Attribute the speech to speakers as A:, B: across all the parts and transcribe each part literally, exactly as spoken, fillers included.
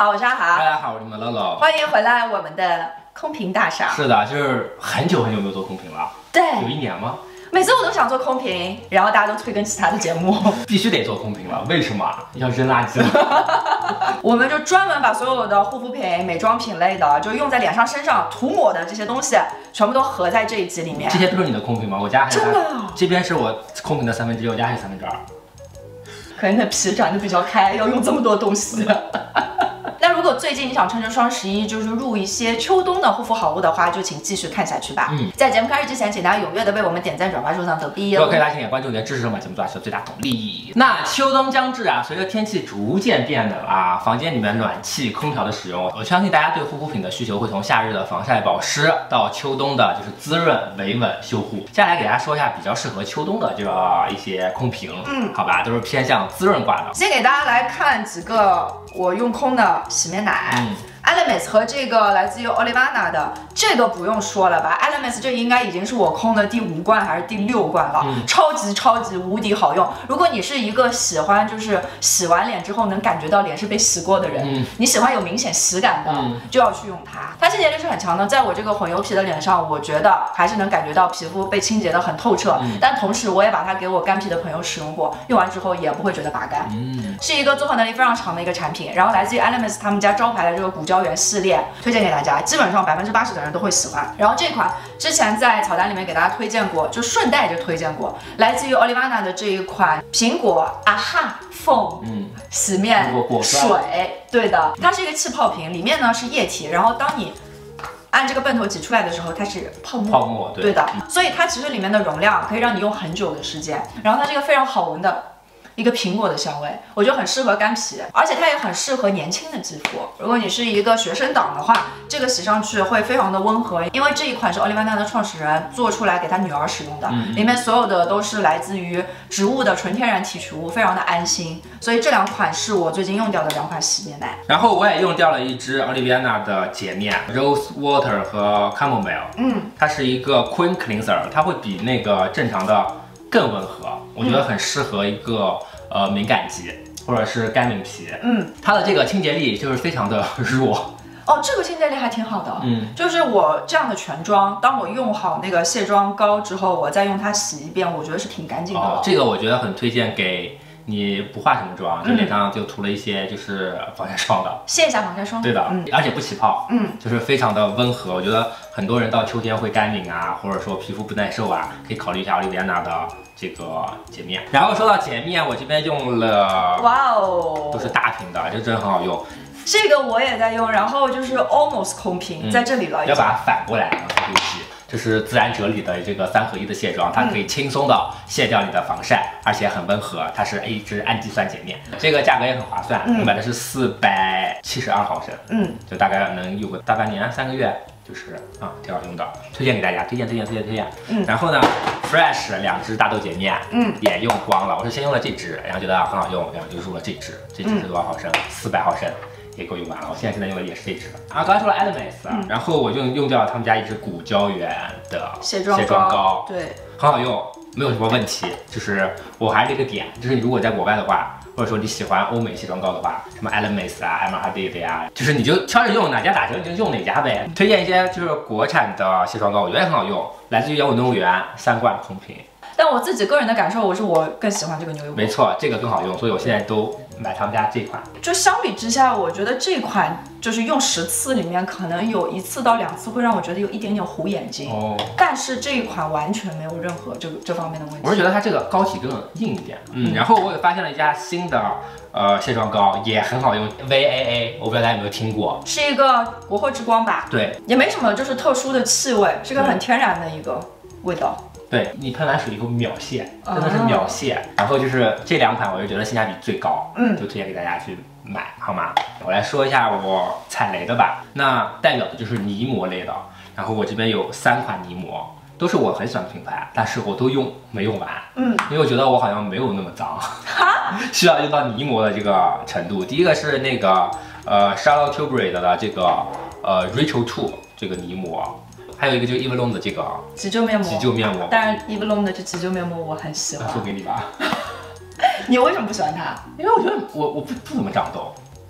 A: 好，我是阿豪。
B: 大家好，我是你们乐乐。
A: 欢迎回来我们的空瓶大赏。
B: 是的，就是很久很久没有做空瓶了。
A: 对，
B: 有一年吗？
A: 每次我都想做空瓶，然后大家都推跟其他的节目。
B: 必须得做空瓶了，为什么？要扔垃圾了。
A: 我们就专门把所有的护肤品、美妆品类的，就用在脸上、身上涂抹的这些东西，全部都合在这一集里面。
B: 这些都是你的空瓶吗？我家还有。
A: 真的？
B: 这边是我空瓶的三分之一，我家还有三分之二。
A: 可能你的皮长得比较开，要用这么多东西。那如果最近你想趁着双十一就是入一些秋冬的护肤好物的话，就请继续看下去吧。嗯，在节目开始之前，请大家踊跃的为我们点赞、转发、收藏、投币。
B: 如果可以拉起点关注，你的支持我们节目做下去的最大动力。那秋冬将至啊，随着天气逐渐变冷啊，房间里面暖气、空调的使用，我相信大家对护肤品的需求会从夏日的防晒保湿到秋冬的就是滋润、维稳、修护。接下来给大家说一下比较适合秋冬的这个一些空瓶，嗯，好吧，都是偏向滋润挂的。
A: 先给大家来看几个我用空的洗面奶。嗯Elemis 和这个来自于 Olivana 的，这个不用说了吧 ？Elemis 这应该已经是我空的第五罐还是第六罐了，嗯、超级超级无敌好用。如果你是一个喜欢就是洗完脸之后能感觉到脸是被洗过的人，嗯、你喜欢有明显洗感的，嗯、就要去用它。它清洁力是很强的，在我这个混油皮的脸上，我觉得还是能感觉到皮肤被清洁的很透彻。嗯、但同时我也把它给我干皮的朋友使用过，用完之后也不会觉得拔干，嗯、是一个综合能力非常强的一个产品。然后来自于 Elemis 他们家招牌的这个骨胶原系列，推荐给大家，基本上百分之八十的人都会喜欢。然后这款之前在草单里面给大家推荐过，就顺带就推荐过，来自于 Olivana 的这一款苹果啊哈凤嗯洗面水，对的，它是一个气泡瓶，里面呢是液体，然后当你按这个泵头挤出来的时候，它是泡沫，
B: 泡沫 对,
A: 对的，所以它其实里面的容量可以让你用很久的时间。然后它是一个非常好闻的一个苹果的香味，我觉得很适合干皮，而且它也很适合年轻的肌肤。如果你是一个学生党的话，这个洗上去会非常的温和，因为这一款是 Olivana 的创始人做出来给他女儿使用的，嗯、里面所有的都是来自于植物的纯天然提取物，非常的安心。所以这两款是我最近用掉的两款洗面奶。
B: 然后我也用掉了一支 Olivana 的洁面 Rose Water 和 Chamomile， 嗯，它是一个 Cream Cleanser， 它会比那个正常的更温和，我觉得很适合一个、嗯、呃敏感肌或者是干敏皮。嗯，它的这个清洁力就是非常的弱。
A: 哦，这个清洁力还挺好的。嗯，就是我这样的全妆，当我用好那个卸妆膏之后，我再用它洗一遍，我觉得是挺干净的。
B: 哦，这个我觉得很推荐给你不化什么妆，就脸上就涂了一些就是防晒霜的，
A: 卸一下防晒霜。
B: 对的，嗯、而且不起泡，嗯，就是非常的温和。我觉得很多人到秋天会干敏啊，或者说皮肤不耐受啊，可以考虑一下 Olivana 的这个洁面。然后说到洁面，我这边用了，
A: 哇哦，
B: 都是大瓶的，这真的很好用。
A: 这个我也在用，然后就是 almost 空瓶、嗯、在这里了，
B: 要把它反过来，然后对齐。这是自然啫喱的这个三合一的卸妆，它可以轻松的卸掉你的防晒，而且很温和。它是一支氨基酸洁面，这个价格也很划算，我买的是四百七十二毫升，嗯，就大概能用个大半年三个月，就是啊挺好用的，推荐给大家，推荐推荐推荐推荐。嗯，然后呢 ，Fresh 两支大豆洁面，嗯，也用光了。我是先用了这支，然后觉得很好用，然后就入了这支，这支是多少毫升？四百毫升。也够用完了，我现在现在用的也是这支啊。刚才说了 Elemis，、嗯、然后我就用掉了他们家一支骨胶原的
A: 卸妆 膏,
B: 卸妆膏，
A: 对，
B: 很好用，没有什么问题。就是我还是这个点，就是你如果在国外的话，或者说你喜欢欧美卸妆膏的话，什么 Elemis 啊、Emma Hadid 呀，就是你就挑着用，哪家打折你就用哪家呗。推荐一些就是国产的卸妆膏，我觉得也很好用，来自于摇滚动物园三罐空瓶。
A: 但我自己个人的感受，我是我更喜欢这个牛油果。
B: 没错，这个更好用，所以我现在都买他们家这款。
A: 就相比之下，我觉得这款就是用十次里面，可能有一次到两次会让我觉得有一点点糊眼睛。哦。但是这一款完全没有任何这个这方面的问题。
B: 我是觉得它这个膏体更硬一点。嗯。然后我也发现了一家新的呃卸妆膏，也很好用 ，V A A， 我不知道大家有没有听过。
A: 是一个国货之光吧？
B: 对。
A: 也没什么就是特殊的气味，是个很天然的一个味道。
B: 对你喷完水以后秒卸，真的是秒卸。Oh. 然后就是这两款，我就觉得性价比最高，嗯，就推荐给大家去买，好吗？我来说一下我踩雷的吧。那代表的就是泥膜类的。然后我这边有三款泥膜，都是我很喜欢的品牌，但是我都用没用完，嗯，因为我觉得我好像没有那么脏，需要用到泥膜的这个程度。第一个是那个呃 Charlotte Tilbury 的这个呃 Rachel Two 这个泥膜。还有一个就是 Eve Lom 的这个
A: 急救面膜，
B: 急救面膜。
A: 当然 Eve Lom 的这急救面膜我很喜欢，
B: 送给你吧。
A: 你为什么不喜欢它？
B: 因为我觉得我我不不怎么长痘。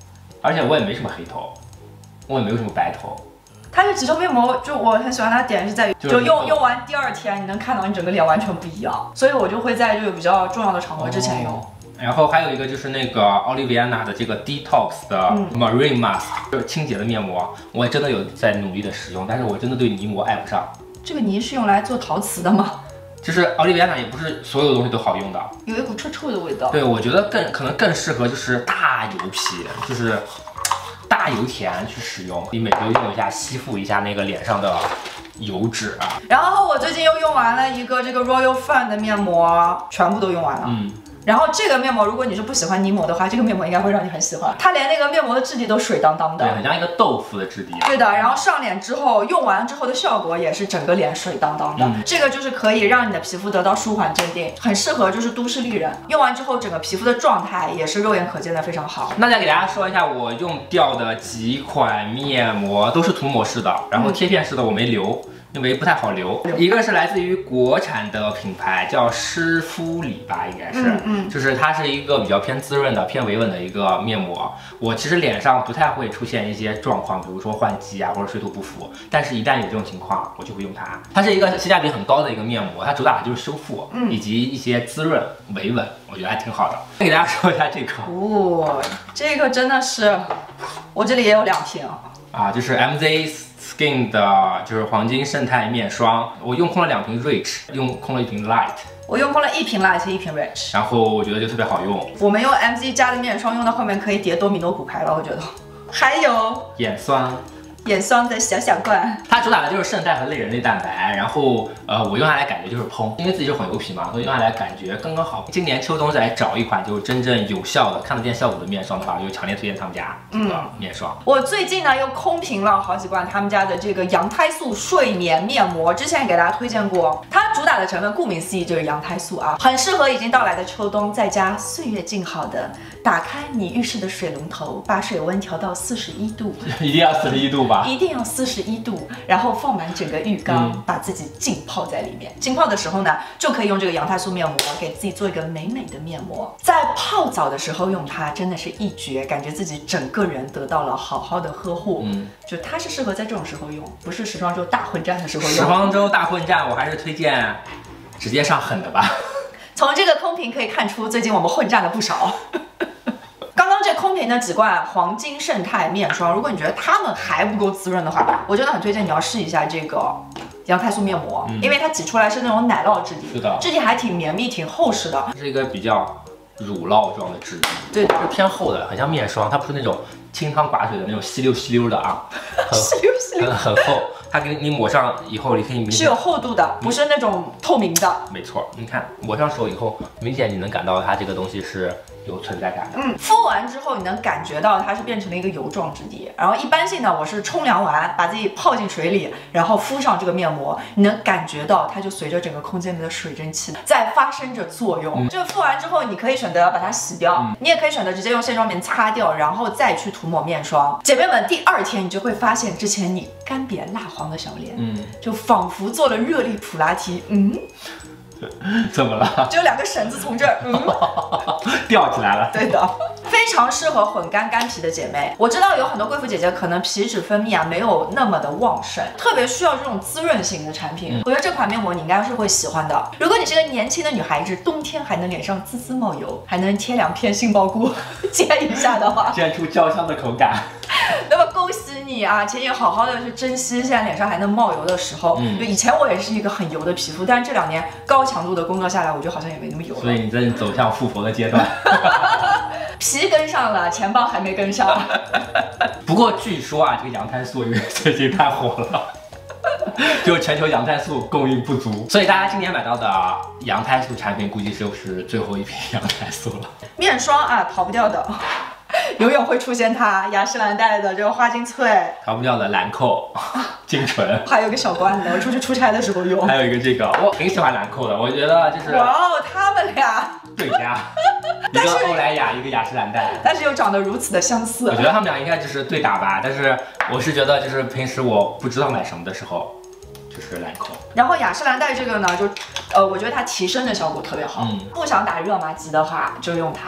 B: 而且我也没什么黑头，我也没有什么白头。
A: 它这几周面膜，就我很喜欢它的点是在于，
B: 就是
A: 就用用完第二天，你能看到你整个脸完全不一样，所以我就会在这个比较重要的场合之前用。哦，
B: 然后还有一个就是那个奥利维亚娜的这个 Detox 的 Marine Mask，、嗯、就是清洁的面膜，我真的有在努力的使用，但是我真的对泥膜爱不上。
A: 这个泥是用来做陶瓷的吗？
B: 就是奥利维亚娜也不是所有东西都好用的，
A: 有一股臭臭的味道。
B: 对，我觉得更可能更适合就是大油皮，就是大油田去使用，你每周用一下，吸附一下那个脸上的油脂啊。
A: 然后我最近又用完了一个这个 Royal Fun 的面膜，全部都用完了。嗯。然后这个面膜，如果你是不喜欢泥膜的话，这个面膜应该会让你很喜欢。它连那个面膜的质地都水当当的，
B: 对，很像一个豆腐的质地。
A: 对的，然后上脸之后，用完之后的效果也是整个脸水当当的。嗯、这个就是可以让你的皮肤得到舒缓镇定，很适合就是都市丽人。用完之后，整个皮肤的状态也是肉眼可见的非常好。
B: 那再给大家说一下我用掉的几款面膜，都是涂抹式的，然后贴片式的我没留。因为不太好留，一个是来自于国产的品牌，叫诗肤里吧，应该是，嗯嗯，就是它是一个比较偏滋润的、偏维稳的一个面膜。我其实脸上不太会出现一些状况，比如说换季啊或者水土不服，但是一旦有这种情况，我就会用它。它是一个性价比很高的一个面膜，它主打的就是修复，嗯，以及一些滋润、维稳，我觉得还挺好的。给大家说一下这个，
A: 哦，这个真的是，我这里也有两瓶
B: 啊，就是 M Z Skin 的就是黄金胜肽面霜，我用空了两瓶 Rich， 用空了一瓶 Light，
A: 我用空了一瓶 Light， 一瓶 Rich，
B: 然后我觉得就特别好用。
A: 我们用 M Z 加的面霜用到后面可以叠多米诺骨牌了，我觉得。还有
B: 眼霜。
A: 眼霜的小小罐，
B: 它主打的就是胜肽和类人类蛋白，然后呃，我用下来感觉就是嘭，因为自己是混油皮嘛，所以用下来感觉刚刚好。今年秋冬再找一款就是真正有效的、看得见效果的面霜的话，就强烈推荐他们家这个面霜。嗯、
A: 我最近呢又空瓶了好几罐他们家的这个羊胎素睡眠面膜，之前也给大家推荐过。它主打的成分顾名思义就是羊胎素啊，很适合已经到来的秋冬，在家岁月静好的，打开你浴室的水龙头，把水温调到四十一度，
B: 一定要四十一度吧。
A: 一定要四十一度，然后放满整个浴缸，嗯、把自己浸泡在里面。浸泡的时候呢，就可以用这个羊胎素面膜给自己做一个美美的面膜。在泡澡的时候用它，真的是一绝，感觉自己整个人得到了好好的呵护。嗯，就它是适合在这种时候用，不是时装周大混战的时候用。
B: 时装周大混战，我还是推荐直接上狠的吧。
A: 从这个空瓶可以看出，最近我们混战了不少。刚刚这空瓶的几罐黄金胜肽面霜，如果你觉得它们还不够滋润的话，我真的很推荐你要试一下这个羊胎素面膜，嗯、因为它挤出来是那种奶酪质地，
B: 是的，
A: 质地还挺绵密、挺厚实的，
B: 是一个比较乳酪状的质地，
A: 对的，
B: 是偏厚的，很像面霜，它不是那种清汤寡水的那种稀溜稀溜的啊，
A: 稀溜稀溜，
B: 很很厚，它给你抹上以后，你可以明显
A: 是有厚度的，不是那种透明的，
B: 没错，你看抹上手以后，明显你能感到它这个东西是有存在感的。
A: 嗯，敷完之后你能感觉到它是变成了一个油状质地。然后一般性呢，我是冲凉完把自己泡进水里，然后敷上这个面膜，你能感觉到它就随着整个空间里的水蒸气在发生着作用。嗯、这个敷完之后，你可以选择把它洗掉，嗯、你也可以选择直接用卸妆棉擦掉，然后再去涂抹面霜。姐妹们，第二天你就会发现之前你干瘪蜡黄的小脸，嗯，就仿佛做了热力普拉提，嗯。
B: 怎么了？
A: 只有两个绳子从这儿，嗯，
B: 吊起来了。
A: 对的，非常适合混干干皮的姐妹。我知道有很多贵妇姐姐可能皮脂分泌啊没有那么的旺盛，特别需要这种滋润型的产品。嗯、我觉得这款面膜你应该是会喜欢的。如果你是个年轻的女孩子，冬天还能脸上滋滋冒油，还能贴两片杏鲍菇煎一下的话，
B: 煎出焦香的口感。
A: 那么恭喜你啊，请你好好的去珍惜现在脸上还能冒油的时候。嗯，就以前我也是一个很油的皮肤，但是这两年高强度的工作下来，我觉得好像也没那么油了。
B: 所以你正走向复活的阶段。
A: 皮跟上了，钱包还没跟上。
B: 不过据说啊，这个羊胎素因为最近太火了，就全球羊胎素供应不足，所以大家今年买到的羊胎素产品估计就是最后一瓶羊胎素了。
A: 面霜啊，逃不掉的。永远会出现它，雅诗兰黛的这个花精萃，
B: 逃不掉的兰蔻精纯，
A: 还有一个小罐子，我出去出差的时候用。
B: 还有一个这个，我挺喜欢兰蔻的，我觉得就是
A: 哇哦，他们俩
B: 对家，一个欧莱雅，一个雅诗兰黛，
A: 但是又长得如此的相似。
B: 我觉得他们俩应该就是对打吧，但是我是觉得就是平时我不知道买什么的时候。就是兰蔻，
A: 然后雅诗兰黛这个呢，就，呃，我觉得它提升的效果特别好。嗯，不想打热玛吉的话，就用它。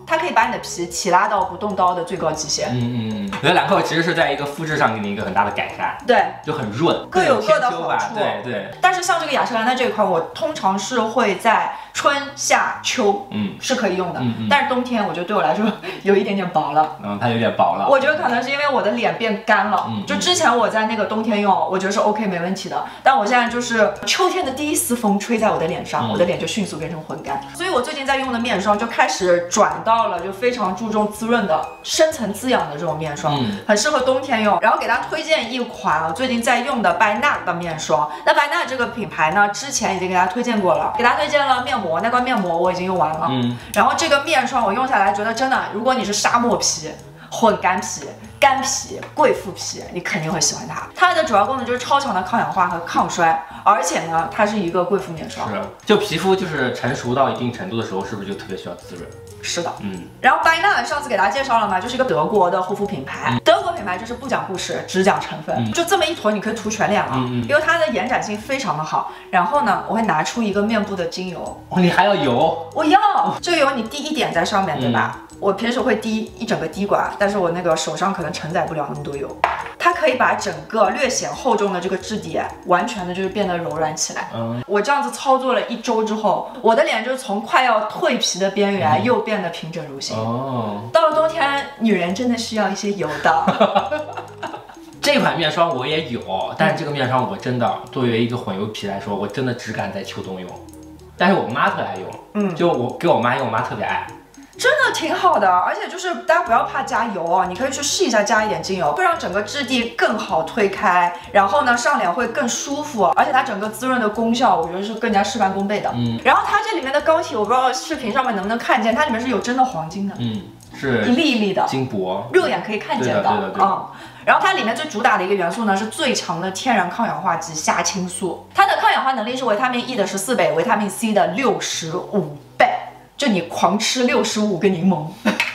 A: 它可以把你的皮提拉到不动刀的最高极限。
B: 嗯嗯嗯，我觉得兰蔻其实是在一个肤质上给你一个很大的改善，
A: 对，
B: 就很润，
A: 各有各的好
B: 吧。
A: 处。
B: 对对。
A: 但是像这个雅诗兰黛这一款，我通常是会在春夏秋，嗯，是可以用的。嗯嗯。但是冬天我觉得对我来说有一点点薄了。
B: 嗯，它有点薄了。
A: 我觉得可能是因为我的脸变干了。嗯。就之前我在那个冬天用，我觉得是 OK 没问题的。但我现在就是秋天的第一丝风吹在我的脸上，嗯、我的脸就迅速变成混干。所以我最近在用的面霜就开始转到了就非常注重滋润的、深层滋养的这种面霜，嗯、很适合冬天用。然后给大家推荐一款我最近在用的白娜的面霜。那白娜这个品牌呢，之前已经给大家推荐过了，给大家推荐了面膜，那罐面膜我已经用完了。嗯。然后这个面霜我用下来觉得真的，如果你是沙漠皮、混干皮、干皮、贵妇皮，你肯定会喜欢它。它的主要功能就是超强的抗氧化和抗衰，而且呢，它是一个贵妇面霜。
B: 是，就皮肤就是成熟到一定程度的时候，是不是就特别需要滋润？
A: 是的，嗯。然后白娜上次给大家介绍了嘛，就是一个德国的护肤品牌。嗯、德国品牌就是不讲故事，只讲成分，嗯、就这么一坨你可以涂全脸了，嗯、因为它的延展性非常的好。然后呢，我会拿出一个面部的精油。
B: 哦，你还要油？
A: 我要。这个油你滴一点在上面，对吧？嗯我平时会滴一整个滴管，但是我那个手上可能承载不了那么多油。它可以把整个略显厚重的这个质地完全的就是变得柔软起来。嗯，我这样子操作了一周之后，我的脸就是从快要蜕皮的边缘、嗯、又变得平整如新。哦，到了冬天，女人真的需要一些油的。
B: 这款面霜我也有，但是这个面霜我真的作为一个混油皮来说，我真的只敢在秋冬用。但是我妈特爱用，嗯，就我给我妈用，我妈特别爱。
A: 真的挺好的，而且就是大家不要怕加油哦，你可以去试一下加一点精油，会让整个质地更好推开，然后呢上脸会更舒服，而且它整个滋润的功效我觉得是更加事半功倍的。嗯，然后它这里面的膏体我不知道视频上面能不能看见，它里面是有真的黄金的，
B: 嗯，是
A: 一粒一粒的
B: 金箔，
A: 肉眼可以看见的，
B: 对的对的对的。
A: 嗯，然后它里面最主打的一个元素呢是最强的天然抗氧化剂虾青素，它的抗氧化能力是维他命 E 的十四倍，维他命 C 的六十五倍。就你狂吃六十五个柠檬，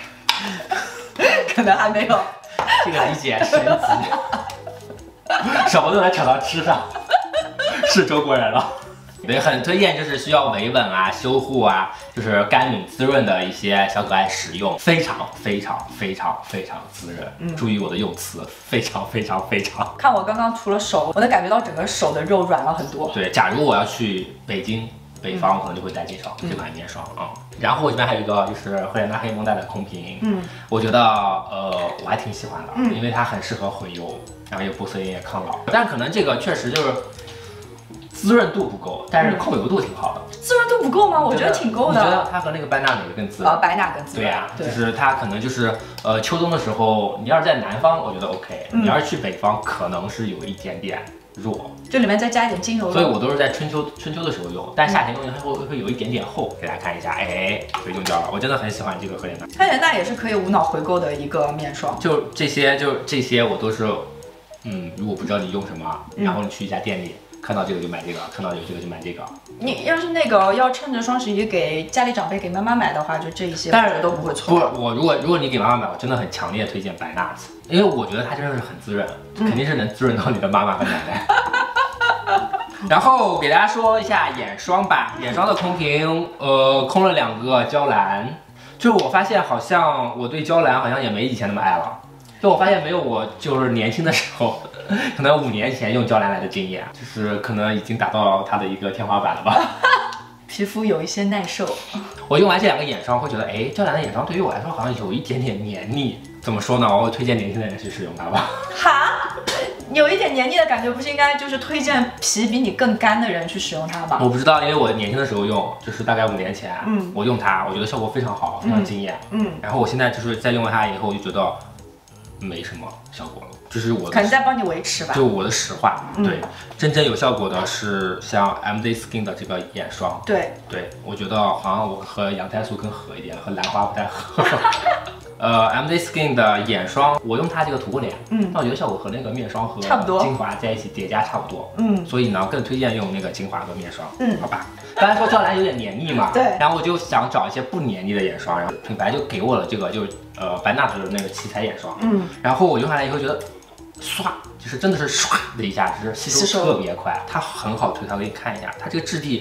A: 可能还没有
B: 这个理解升级，什么都能扯到吃上，是中国人了。对，很推荐，就是需要维稳啊、修护啊，就是甘敏滋润的一些小可爱使用，非常非常非常非常滋润。嗯，注意我的用词，非常非常非常。
A: 看我刚刚涂了手，我能感觉到整个手的肉软了很多。
B: 对，假如我要去北京。北方我可能就会带这双、嗯、这款面霜啊、嗯，然后我这边还有一个就是赫莲娜黑绷带的空瓶，嗯，我觉得呃我还挺喜欢的，嗯，因为它很适合混油，然后又不涩也抗老，但可能这个确实就是滋润度不够，但是控油度挺好的。
A: 滋润度不够吗？我觉得挺够的。
B: 你觉得它和那个白娜哪个更滋润？
A: 呃，白娜更滋润。
B: 对呀、啊，就是它可能就是呃秋冬的时候，你要是在南方，我觉得 OK，、嗯、你要是去北方，可能是有一点点。弱，
A: 就里面再加一点精油，
B: 所以我都是在春秋春秋的时候用，但夏天用它会会有一点点厚，给大家看一下，哎，就用掉了。我真的很喜欢这个赫莲娜，
A: 赫莲娜也是可以无脑回购的一个面霜。
B: 就这些，就这些我都是，嗯，如果不知道你用什么，然后你去一家店里。看到这个就买这个，看到有这个就买这个。
A: 你要是那个要趁着双十一给家里长辈、给妈妈买的话，就这一些，但是都不会错。
B: 不是我，如果如果你给妈妈买，我真的很强烈推荐白娜子，因为我觉得它真的是很滋润，嗯、肯定是能滋润到你的妈妈和奶奶。然后给大家说一下眼霜吧，眼霜的空瓶，呃，空了两个娇兰，就是我发现好像我对娇兰好像也没以前那么爱了。就我发现没有我就是年轻的时候，可能五年前用娇兰来的经验，就是可能已经达到它的一个天花板了吧。
A: 皮肤有一些耐受。
B: 我用完这两个眼霜，会觉得，哎，娇兰的眼霜对于我来说好像有一点点黏腻。怎么说呢？我会推荐年轻的人去使用它吧。
A: 哈，有一点黏腻的感觉，不是应该就是推荐皮比你更干的人去使用它吗？
B: 我不知道，因为我年轻的时候用，就是大概五年前，嗯，我用它，我觉得效果非常好，非常惊艳，嗯。然后我现在就是在用了它以后，我就觉得。没什么效果了，就是我的
A: 可能在帮你维持吧。
B: 就我的实话，嗯、对，真正有效果的是像 M Z Skin 的这个眼霜。
A: 对
B: 对，我觉得好像我和羊胎素更合一点，和兰花不太合。呃 ，M Z Skin 的眼霜，我用它这个涂过脸，嗯，但我觉得效果和那个面霜和
A: 差不多，
B: 精华在一起叠加差不多，嗯，所以呢，更推荐用那个精华和面霜，嗯，好吧。刚才说娇兰有点黏腻嘛，
A: 对，
B: 然后我就想找一些不黏腻的眼霜，然后品牌就给我了这个就是呃白娜的那个奇彩眼霜，嗯，然后我用下来以后觉得，唰，就是真的是唰的一下，就是吸收特别快，它很好推，它给你看一下，它这个质地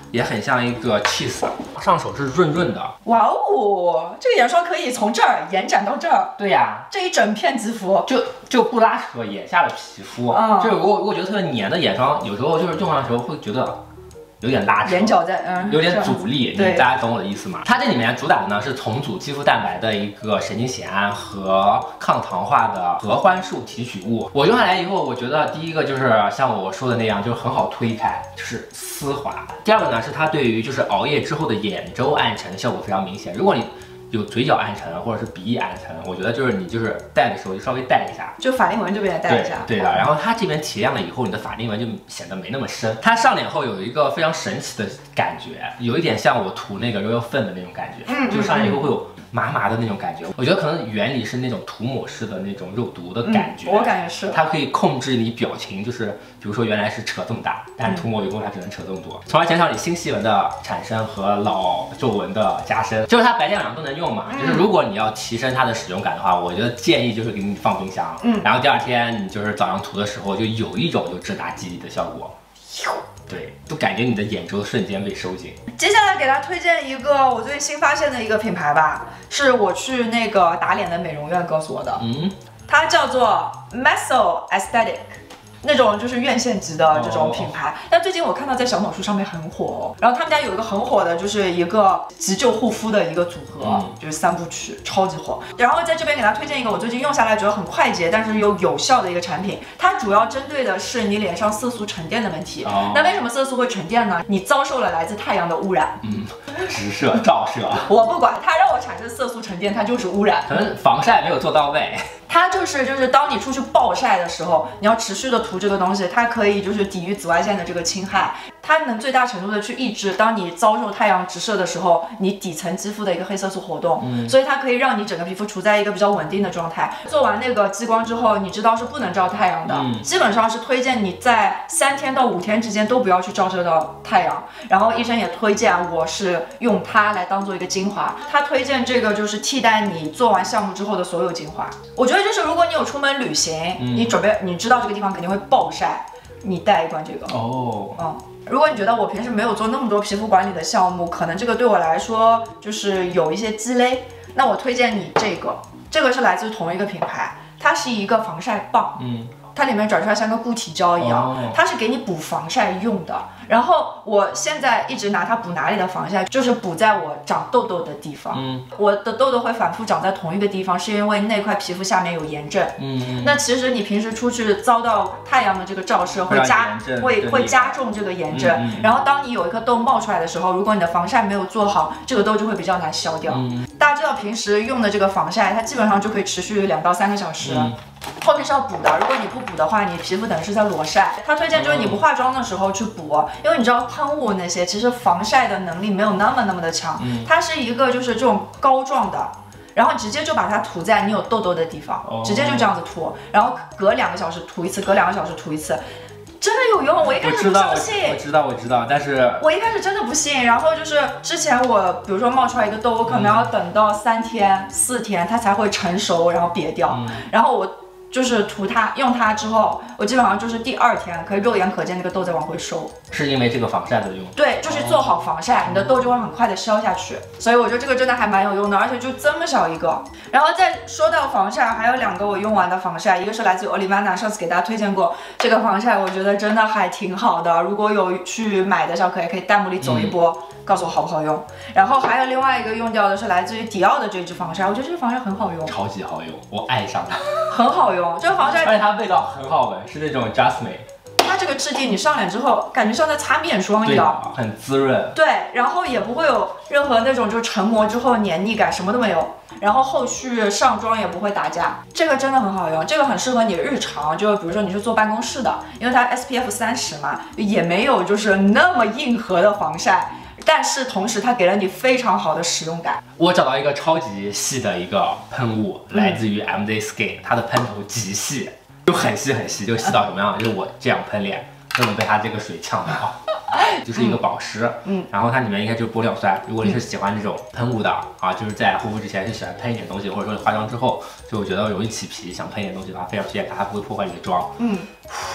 B: 也很像一个 cheese， 上手是润润的。
A: 哇哦，这个眼霜可以从这儿延展到这儿。
B: 对呀，
A: 这一整片肌肤
B: 就就不拉扯眼下的皮肤。嗯，就是我我觉得特别黏的眼霜，有时候就是用上的时候会觉得。有点拉扯，
A: 眼角在嗯，
B: 有点阻力，
A: 你
B: 大家懂我的意思吗？它这里面主打的呢是重组肌肤蛋白的一个神经酰胺和抗糖化的合欢素提取物。我用下来以后，我觉得第一个就是像我说的那样，就是很好推开，就是丝滑。第二个呢是它对于就是熬夜之后的眼周暗沉效果非常明显。如果你有嘴角暗沉或者是鼻翼暗沉，我觉得就是你就是戴的时候就稍微戴一下，
A: 就法令纹这边也戴一下。
B: 对的，然后它这边提亮了以后，你的法令纹就显得没那么深。它上脸后有一个非常神奇的感觉，有一点像我涂那个 Royal 粉的那种感觉，嗯，就上脸以后会有麻麻的那种感觉。我觉得可能原理是那种涂抹式的那种肉毒的感觉，
A: 嗯、我感觉是。
B: 它可以控制你表情，就是比如说原来是扯这么大，但是涂抹以后它只能扯这么多，从而减少你新细纹的产生和老皱纹的加深。就是它白天晚上都能用嘛，嗯、就是如果你要提升它的使用感的话，我觉得建议就是给你放冰箱，嗯，然后第二天你就是早上涂的时候就有一种就直达肌理的效果。对，就感觉你的眼周瞬间被收紧。
A: 接下来给大家推荐一个我最近新发现的一个品牌吧，是我去那个打脸的美容院告诉我的，嗯，它叫做 Meso Aesthetic。那种就是院线级的这种品牌， oh. 但最近我看到在小红书上面很火哦。然后他们家有一个很火的，就是一个急救护肤的一个组合，嗯、就是三部曲，超级火。然后在这边给大家推荐一个我最近用下来觉得很快捷，但是又有效的一个产品。它主要针对的是你脸上色素沉淀的问题。Oh. 那为什么色素会沉淀呢？你遭受了来自太阳的污染，
B: 嗯，直射、照射，
A: 我不管，它让我产生色素沉淀，它就是污染。
B: 可能防晒没有做到位。
A: 它就是就是当你出去暴晒的时候，你要持续的涂这个东西，它可以就是抵御紫外线的这个侵害，它能最大程度的去抑制当你遭受太阳直射的时候，你底层肌肤的一个黑色素活动，嗯，所以它可以让你整个皮肤处在一个比较稳定的状态。做完那个激光之后，你知道是不能照太阳的，嗯、基本上是推荐你在三天到五天之间都不要去照射到太阳。然后医生也推荐我是用它来当做一个精华，他推荐这个就是替代你做完项目之后的所有精华。我觉得就是如果你有出门旅行，嗯、你准备你知道这个地方肯定会暴晒，你带一罐这个哦，嗯。如果你觉得我平时没有做那么多皮肤管理的项目，可能这个对我来说就是有一些积累，那我推荐你这个，这个是来自同一个品牌，它是一个防晒棒，嗯，它里面转出来像个固体胶一样，哦、它是给你补防晒用的。然后我现在一直拿它补哪里的防晒，就是补在我长痘痘的地方。嗯，我的痘痘会反复长在同一个地方，是因为那块皮肤下面有炎症。嗯，那其实你平时出去遭到太阳的这个照射，会加会会加重这个炎症。嗯嗯、然后当你有一颗痘冒出来的时候，如果你的防晒没有做好，这个痘就会比较难消掉。嗯、大家知道平时用的这个防晒，它基本上就可以持续两到三个小时。嗯，后面是要补的，如果你不补的话，你皮肤等于是在裸晒。他推荐就是你不化妆的时候去补，因为你知道喷雾那些其实防晒的能力没有那么那么的强，嗯、它是一个就是这种膏状的，然后直接就把它涂在你有痘痘的地方，哦、直接就这样子涂，然后隔两个小时涂一次，隔两个小时涂一次。真的有用，我一开始不相信。
B: 我知道，我知道，但是
A: 我一开始真的不信。然后就是之前我，比如说冒出来一个痘，我可能要等到三天、四天它才会成熟，然后瘪掉。嗯、然后我就是涂它，用它之后，我基本上就是第二天可以肉眼可见那个痘在往回收。
B: 是因为这个防晒的用？
A: 对，就是做好防晒，你的痘就会很快的消下去。所以我觉得这个真的还蛮有用的，而且就这么小一个。然后再说到防晒，还有两个我用完的防晒，一个是来自于 Olivana， 上次给大家推荐过这个防晒，我觉得真的还挺好的。如果有去买的小可也可以弹幕里走一波，嗯、告诉我好不好用。然后还有另外一个用掉的是来自于迪奥的这支防晒，我觉得这支防晒很好用，
B: 超级好用，我爱上了，
A: 很好用。这个防晒，
B: 而且它味道很好闻，是那种 jasmine。
A: 它这个质地你上脸之后，感觉像在擦面霜一样，
B: 很滋润。
A: 对，然后也不会有任何那种就成膜之后黏腻感，什么都没有。然后后续上妆也不会打架，这个真的很好用，这个很适合你日常，就比如说你是坐办公室的，因为它 S P F 三十嘛，也没有就是那么硬核的防晒，但是同时它给了你非常好的使用感。
B: 我找到一个超级细的一个喷雾，嗯、来自于 M D Skin， 它的喷头极细。就很细很细，就细到什么样？就是我这样喷脸都能被它这个水呛到，就是一个保湿。嗯，然后它里面应该就是玻尿酸。如果你是喜欢这种喷雾的啊，就是在护肤之前是喜欢喷一点东西，或者说化妆之后就觉得容易起皮，想喷一点东西的话，非常推荐它，它不会破坏你的妆。嗯。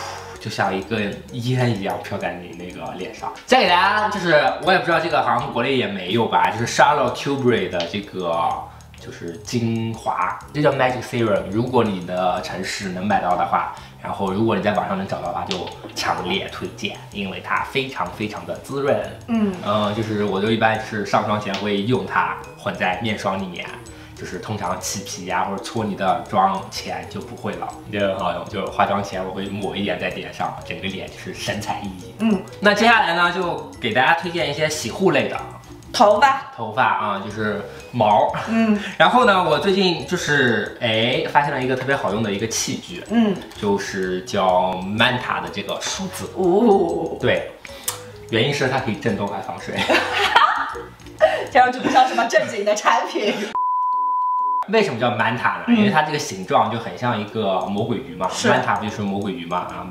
B: 就像一个烟一样飘在你那个脸上。再给大家就是，我也不知道这个好像国内也没有吧，就是 Charlotte Tilbury 的这个就是精华，这叫 Magic Serum。如果你的城市能买到的话，然后如果你在网上能找到的话，就强烈推荐，因为它非常非常的滋润。嗯嗯、呃，就是我就一般是上妆前会用它混在面霜里面。就是通常起皮呀、啊，或者搓你的妆前就不会了，这个很好用。就是化妆前我会抹一点在脸上，整个脸就是神采奕奕。嗯，那接下来呢，就给大家推荐一些洗护类的。
A: 头发，
B: 头发啊，就是毛。嗯，然后呢，我最近就是哎发现了一个特别好用的一个器具，嗯，就是叫 Manta 的这个梳子。哦，对，原因是它可以震动还防水。
A: 听上去不像什么正经的产品。
B: 为什么叫 Manta 呢？嗯、因为它这个形状就很像一个魔鬼鱼嘛。Manta 不就是魔鬼鱼嘛？啊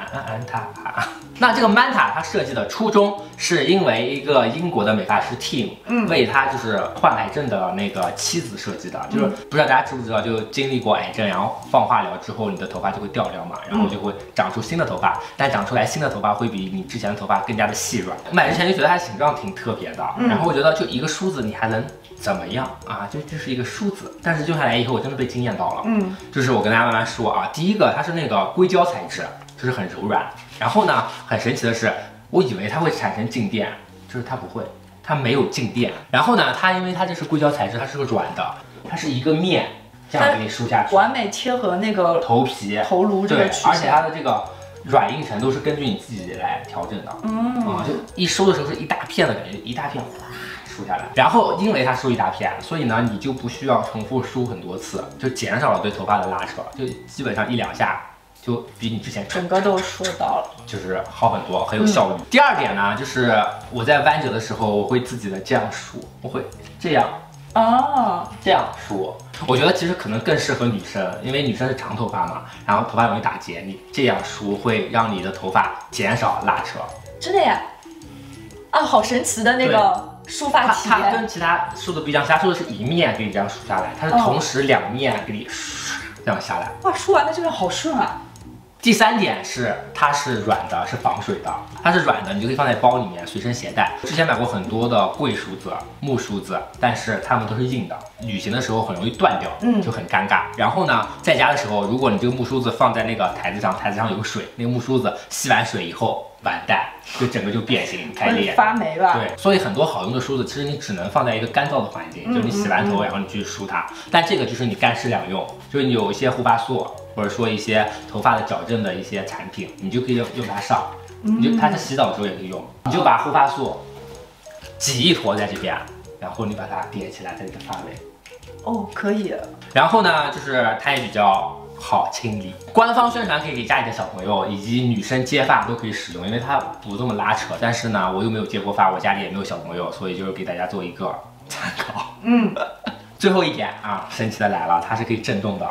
B: ，Manta。那这个 Manta 它设计的初衷是因为一个英国的美发师 Tim， 嗯，为他就是患癌症的那个妻子设计的。就是不知道大家知不知道，就经历过癌症，然后放化疗之后，你的头发就会掉掉嘛，然后就会长出新的头发。但长出来新的头发会比你之前的头发更加的细软。我买之前就觉得它的形状挺特别的，然后我觉得就一个梳子你还能怎么样啊？就这是一个梳子。但是用下来以后，我真的被惊艳到了。嗯，就是我跟大家慢慢说啊，第一个它是那个硅胶材质，就是很柔软。然后呢，很神奇的是，我以为它会产生静电，就是它不会，它没有静电。然后呢，它因为它这是硅胶材质，它是个软的，它是一个面这样给你梳下去，
A: 完美贴合那个
B: 头皮、
A: 头颅这个曲线。
B: 而且它的这个软硬程度是根据你自己来调整的。嗯，啊，就一梳的时候是一大片的感觉，一大片哗。梳下来，然后因为它梳一大片，所以呢你就不需要重复梳很多次，就减少了对头发的拉扯，就基本上一两下就比你之前
A: 整个都梳到了，
B: 就是好很多，很有效率。嗯、第二点呢，就是我在弯折的时候，我会自己的这样梳，我会这样哦，这样梳。我觉得其实可能更适合女生，因为女生是长头发嘛，然后头发容易打结，你这样梳会让你的头发减少拉扯。
A: 真的呀？啊，好神奇的那个。梳发体
B: 它跟其他梳的不一样，其他梳的是一面给你这样梳下来，它是同时两面给你这样下来。
A: 哇，梳完的这个好顺啊！
B: 第三点是它是软的，是防水的，它是软的，你就可以放在包里面随身携带。之前买过很多的贵梳子、木梳子，但是它们都是硬的，旅行的时候很容易断掉，嗯，就很尴尬。然后呢，在家的时候，如果你这个木梳子放在那个台子上，台子上有水，那个木梳子吸完水以后。完蛋，就整个就变形开裂，
A: 发霉吧？
B: 对，所以很多好用的梳子，其实你只能放在一个干燥的环境，嗯、就是你洗完头，然后你去梳它。但这个就是你干湿两用，就是你有一些护发素，或者说一些头发的矫正的一些产品，你就可以用用它上。你就它在洗澡的时候也可以用，你就把护发素挤一坨在这边，然后你把它叠起来在你的发尾。
A: 哦，可以。
B: 然后呢，就是它也比较。好清理，官方宣传可以给家里的小朋友以及女生接发都可以使用，因为它不这么拉扯。但是呢，我又没有接过发，我家里也没有小朋友，所以就是给大家做一个参考。嗯，最后一点啊，神奇的来了，它是可以震动的。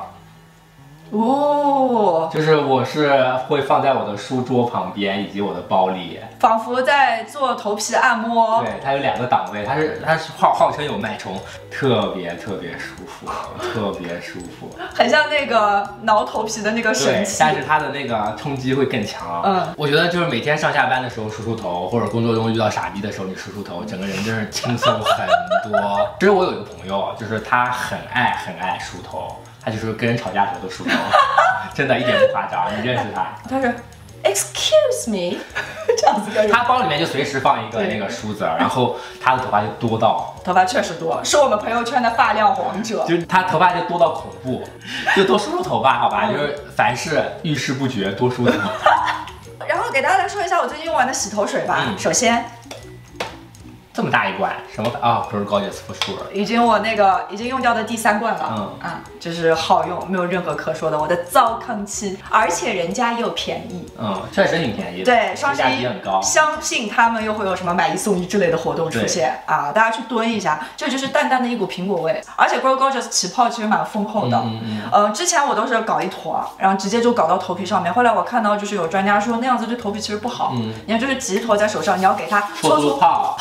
B: 哦，就是我是会放在我的书桌旁边以及我的包里，
A: 仿佛在做头皮按摩。
B: 对，它有两个档位，它是它是号号称有脉冲，特别特别舒服，特别舒服，
A: 很像那个挠头皮的那个神器。
B: 但是它的那个冲击会更强。嗯，我觉得就是每天上下班的时候梳梳头，或者工作中遇到傻逼的时候你梳梳头，整个人真是轻松很多。其实我有一个朋友，就是他很爱很爱梳头。他就是跟人吵架的时候都梳头，真的一点不夸张。你认识他？
A: 他说 ，Excuse me， 这样子跟人。
B: 他包里面就随时放一个那个梳子，然后他的头发就多到，
A: 头发确实多，是我们朋友圈的发量王者。
B: 就他头发就多到恐怖，就多梳梳头发，好吧？就是凡事遇事不决，多梳头。
A: 然后给大家来说一下我最近用完的洗头水吧。嗯、首先。
B: 这么大一罐，什么啊？不是高洁肤舒尔，
A: 已经我那个已经用掉的第三罐了。嗯啊，就是好用，没有任何可说的。我的糟糠妻，而且人家又便宜。
B: 嗯，确实挺便宜的。
A: 对，双十一
B: 很高，
A: 相信他们又会有什么买一送一之类的活动出现啊！大家去蹲一下，这就是淡淡的一股苹果味。而且 Grow Gorgeous 起泡其实蛮丰厚的。嗯嗯。呃，之前我都是搞一坨，然后直接就搞到头皮上面。后来我看到就是有专家说那样子对头皮其实不好。嗯。你看就是挤一坨在手上，你要给它
B: 搓搓泡
A: 泡。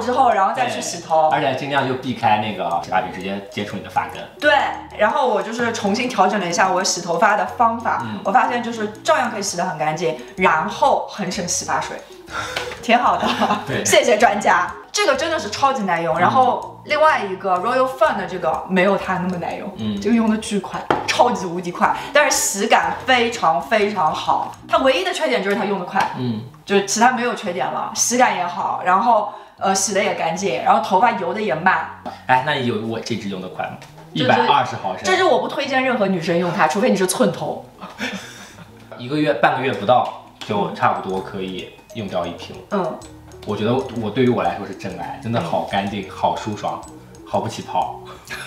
A: 之后，然后再去洗头，
B: 而且尽量就避开那个洗发水直接接触你的发根。
A: 对，然后我就是重新调整了一下我洗头发的方法，嗯、我发现就是照样可以洗得很干净，然后很省洗发水，挺好的。
B: 对，
A: 谢谢专家，这个真的是超级耐用。然后另外一个 Royal Fun 的这个没有它那么耐用，嗯，这个用的巨快，超级无敌快，但是洗感非常非常好。它唯一的缺点就是它用的快，嗯，就是其他没有缺点了，洗感也好，然后呃洗的也干净，然后头发油的也慢。
B: 哎，那你有我这支用的快吗？一百二十毫升。
A: 这支我不推荐任何女生用它，除非你是寸头。
B: 一个月半个月不到就差不多可以用掉一瓶。嗯。我觉得我对于我来说是真爱，真的好干净，好舒爽，好不起泡。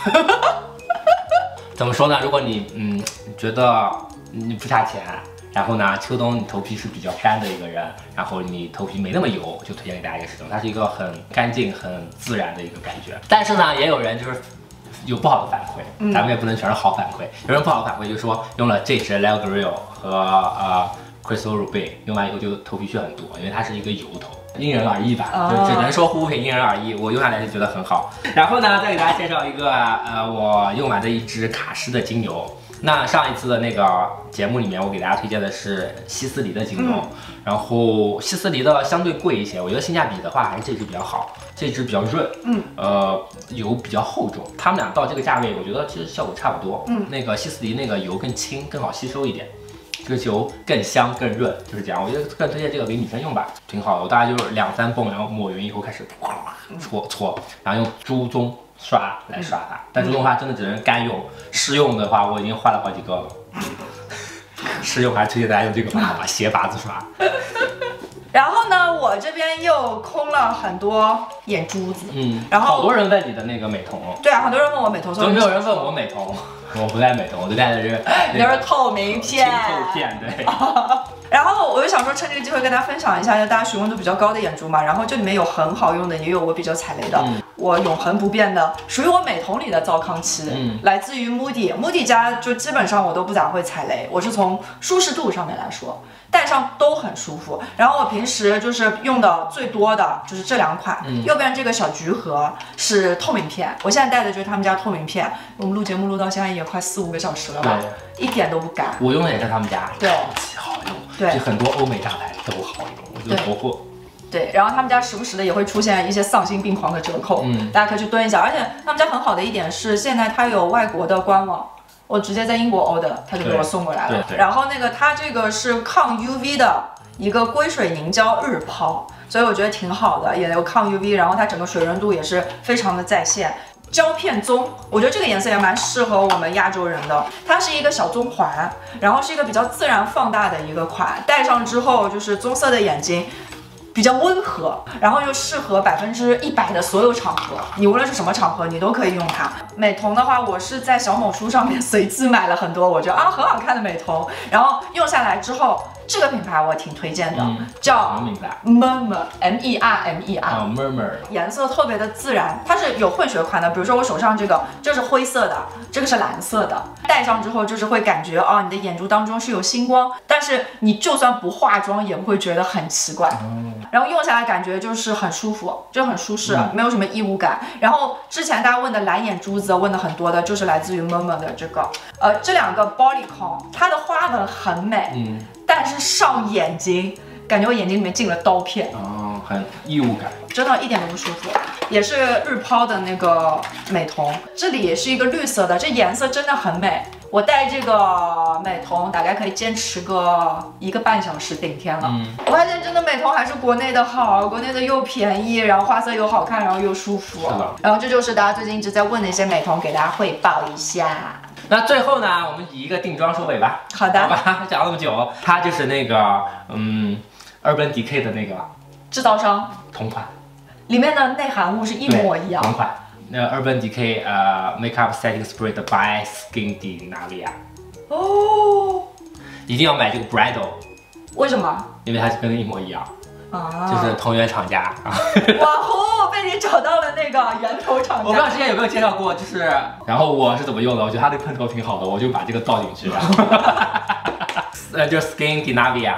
B: 怎么说呢？如果你嗯觉得你不差钱，然后呢秋冬你头皮是比较干的一个人，然后你头皮没那么油，就推荐给大家一个使用，它是一个很干净、很自然的一个感觉。但是呢，也有人就是有不好的反馈，嗯、咱们也不能全是好反馈。有人不好的反馈就说用了这支 L'Oreal Grill 和呃 Crystal Roubaix 用完以后就头皮屑很多，因为它是一个油头。因人而异吧，就只能说护肤品因人而异。我用下来就觉得很好。然后呢，再给大家介绍一个呃，我用完的一支卡诗的精油。那上一次的那个节目里面，我给大家推荐的是希思黎的精油，嗯、然后希思黎的相对贵一些，我觉得性价比的话还是这支比较好，这支比较润，嗯，呃，油比较厚重，他们俩到这个价位，我觉得其实效果差不多。嗯，那个希思黎那个油更轻，更好吸收一点。这个油更香更润，就是这样。我觉得更推荐这个给女生用吧，挺好的。我大概就是两三泵，然后抹匀以后开始搓搓，然后用猪鬃刷来刷它。但猪鬃刷真的只能干用，湿用的话我已经换了好几个了。湿用还是推荐大家用这个方法，斜拔子刷。
A: 然后呢，我这边又空了很多眼珠子，嗯，然后
B: 好多人问你的那个美瞳，
A: 对啊，很多人问我美瞳，
B: 怎么没有人问我美瞳？我不戴美瞳，我就戴的是
A: 那是透明片，
B: 透片，对。
A: 然后我就想说，趁这个机会跟大家分享一下，就大家询问度比较高的眼珠嘛。然后这里面有很好用的，也有我比较踩雷的。嗯、我永恒不变的，属于我美瞳里的糟糠漆，嗯、来自于 Moody。Moody 家就基本上我都不咋会踩雷，我是从舒适度上面来说，戴上都很舒服。然后我平时就是用的最多的就是这两款，嗯、右边这个小橘盒是透明片，我现在戴的就是他们家透明片。我们录节目录到现在也快四五个小时了吧，一点都不干。
B: 我用的也是他们家，
A: 对，
B: 超级好用。对，就很多欧美大牌都好用，我觉得头货。
A: 对，然后他们家时不时的也会出现一些丧心病狂的折扣，嗯，大家可以去蹲一下。而且他们家很好的一点是，现在它有外国的官网，我直接在英国 order，他就给我送过来了。然后那个它这个是抗 U V 的一个硅水凝胶日抛，所以我觉得挺好的，也有抗 U V， 然后它整个水润度也是非常的在线。胶片棕，我觉得这个颜色也蛮适合我们亚洲人的。它是一个小棕环，然后是一个比较自然放大的一个款，戴上之后就是棕色的眼睛，比较温和，然后又适合百分之一百的所有场合，你无论是什么场合，你都可以用它。美瞳的话，我是在小某书上面随机买了很多，我觉得啊很好看的美瞳，然后用下来之后。这个品牌我挺推荐的，嗯、叫 Murmur M E R M E R，
B: 啊 Murmur，
A: 颜色特别的自然，它是有混血款的。比如说我手上这个，这是灰色的，这个是蓝色的，戴上之后就是会感觉啊，你的眼珠当中是有星光，但是你就算不化妆也不会觉得很奇怪。嗯、然后用下来感觉就是很舒服，就很舒适，嗯、没有什么异物感。然后之前大家问的蓝眼珠子问的很多的，就是来自于 Murmur 的这个，呃，这两个 Bodycon， 它的花纹很美。嗯。但是上眼睛，感觉我眼睛里面进了刀片，
B: 哦，很异物感，
A: 真的一点都不舒服。也是日抛的那个美瞳，这里也是一个绿色的，这颜色真的很美。我戴这个美瞳大概可以坚持个一个半小时顶天了。嗯、我发现真的美瞳还是国内的好，国内的又便宜，然后花色又好看，然后又舒服。
B: 是的。
A: 然后这就是大家最近一直在问的一些美瞳，给大家汇报一下。
B: 那最后呢，我们以一个定妆收尾吧。
A: 好的。
B: 好吧，讲那么久，它就是那个嗯 ，Urban Decay 的那个
A: 制造商
B: 同款，
A: 里面的内含物是一模一样。
B: 同款。那 Urban Decay 呃 Makeup Setting Spray 的 By Skin de Navia。哦。一定要买这个 Bridal。
A: 为什么？
B: 因为它是跟一模一样。啊。就是同源厂家。
A: 哇吼！被你找到了那个源头厂家。
B: 我不知道之前有没有介绍过，就是然后我是怎么用的？我觉得它这个喷头挺好的，我就把这个倒进去，然后呃就是 Skin de Navia。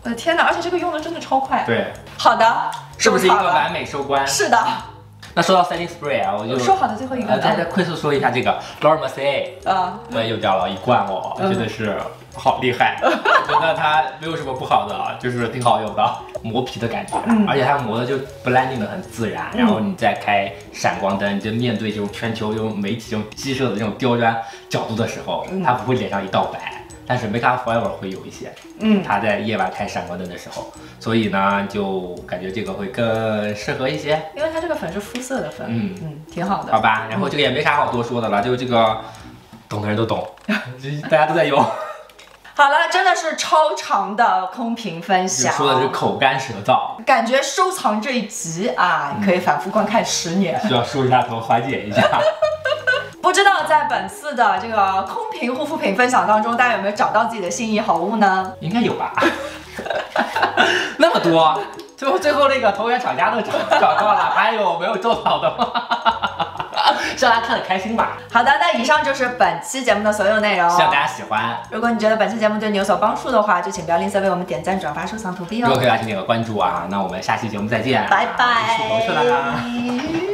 A: 我的天哪！而且这个用的真的超快。
B: 对，
A: 好的，
B: 是不是一个
A: 收藏了
B: 完美收官？
A: 是的。
B: 那说到 setting spray 啊，我就
A: 说好的最后一个
B: 呃，再再快速说一下这个 Laura Mercier，
A: 啊，
B: 我也用掉了一罐哦，真的是好厉害。我觉得它没有什么不好的，就是挺好用的，磨皮的感觉，
A: 嗯、
B: 而且它磨的就 blending 的很自然。然后你再开闪光灯，你就面对这种全球这种媒体这种激射的这种刁钻角度的时候，它不会脸上一道白。但是 Make Up Forever 会有一些，嗯，它在夜晚开闪光灯的时候，所以呢，就感觉这个会更适合一些，
A: 因为它这个粉是肤色的粉，
B: 嗯
A: 嗯，挺好的，
B: 好吧。然后这个也没啥好多说的了，就这个懂的人都懂，大家都在用。
A: 好了，真的是超长的空瓶分享，
B: 说的是口干舌燥，
A: 感觉收藏这一集啊，可以反复观看十年，
B: 需要梳一下头缓解一下。
A: 不知道在本次的这个空瓶护肤品分享当中，大家有没有找到自己的心仪好物呢？
B: 应该有吧，那么多，最后最后那个投源厂家都找找到了，还有没有种草的吗？让大家看得开心吧。
A: 好的，那以上就是本期节目的所有内容，
B: 希望大家喜欢。
A: 如果你觉得本期节目对你有所帮助的话，就请不要吝啬为我们点赞、转发、收藏、投币哦。
B: 如果可以，大家请点个关注啊。那我们下期节目再见，
A: 拜拜。
B: 出头去了。